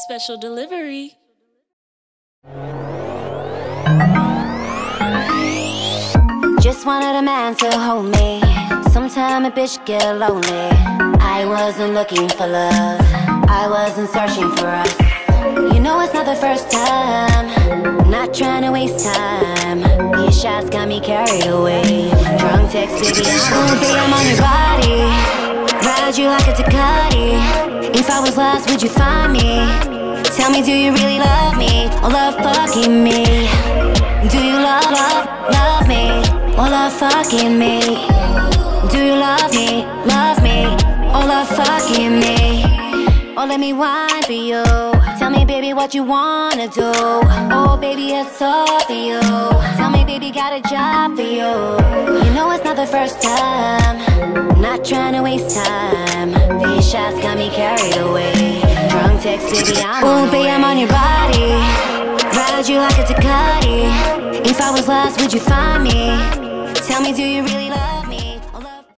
Special delivery. Just wanted a man to hold me. Sometime a bitch get lonely. I wasn't looking for love, I wasn't searching for us. You know it's not the first time, not trying to waste time. Your shots got me carried away. Drunk text, baby, I'm on your body. Ride you like a Ducati. If I was lost, would you find me? Tell me, do you really love me, or love fucking me? Do you love me, or love fucking me? Do you love me, or love fucking me? Or let me whine for you. Tell me, baby, what you wanna do. Oh, baby, it's all for you. Tell me, baby, got a job for you. You know it's not the first time, not trying to waste time. These shots got me carried away. Drunk text, baby, I'm on your body. Ride you like a Ducati. If I was lost, would you find me? Tell me, do you really love me?